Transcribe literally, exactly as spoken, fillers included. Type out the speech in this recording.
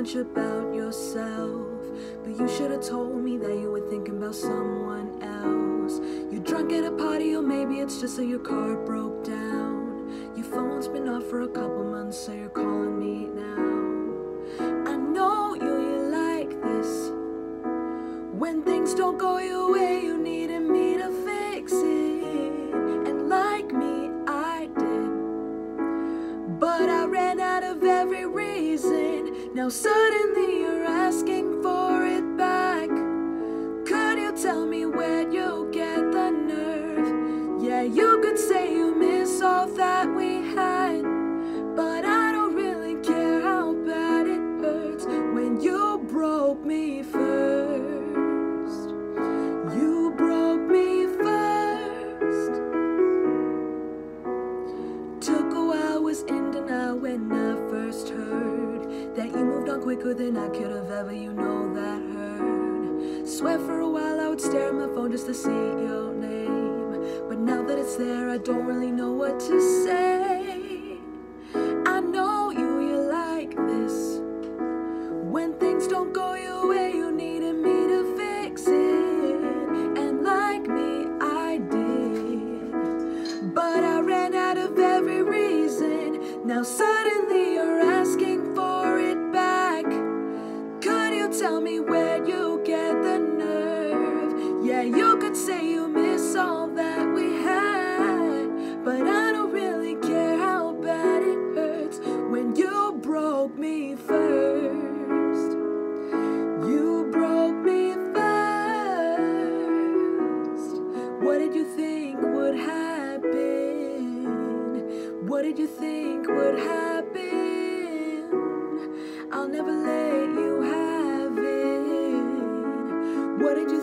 much about yourself, but you should have told me that you were thinking about someone else. You're drunk at a party, or maybe it's just that your car broke down. Your phone's been off for a couple months, so you're calling me now. I know you, you like this. When things don't go your way, you needed me to fix it. And like me, I did, but I ran out of every reason. Now suddenly you're asking for it back. Could you tell me where you get the nerve? Yeah, you could say you miss all that we had, but I don't really care how bad it hurts when you broke me first. You broke me first. Took a while, was in denial when I first heard that you moved on quicker than I could have ever, you know that hurt. Swear for a while I would stare at my phone just to see your name, but now that it's there I don't really know what to say. I know you, you like this. When things don't go your way, you needed me to fix it. And like me, I did, but I ran out of every reason. Now suddenly you're asking for it back. Could you tell me where you get the nerve? Yeah, you could say you miss all that we had, but I don't really care how bad it hurts when you broke me first. You broke me first. What did you think would happen? What did you think would happen? I'll never let you have it. What did you